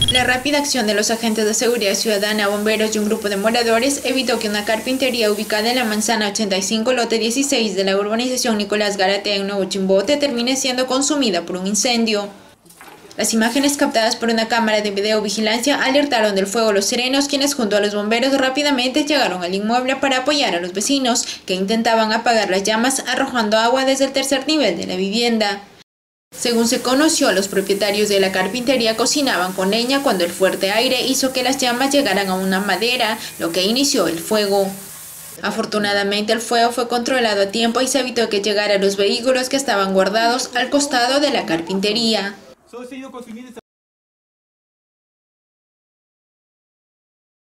La rápida acción de los agentes de seguridad ciudadana, bomberos y un grupo de moradores evitó que una carpintería ubicada en la manzana 85, lote 16 de la urbanización Nicolás Garatea en Nuevo Chimbote termine siendo consumida por un incendio. Las imágenes captadas por una cámara de videovigilancia alertaron del fuego a los serenos, quienes junto a los bomberos rápidamente llegaron al inmueble para apoyar a los vecinos que intentaban apagar las llamas arrojando agua desde el tercer nivel de la vivienda. Según se conoció, los propietarios de la carpintería cocinaban con leña cuando el fuerte aire hizo que las llamas llegaran a una madera, lo que inició el fuego. Afortunadamente el fuego fue controlado a tiempo y se evitó que llegaran los vehículos que estaban guardados al costado de la carpintería.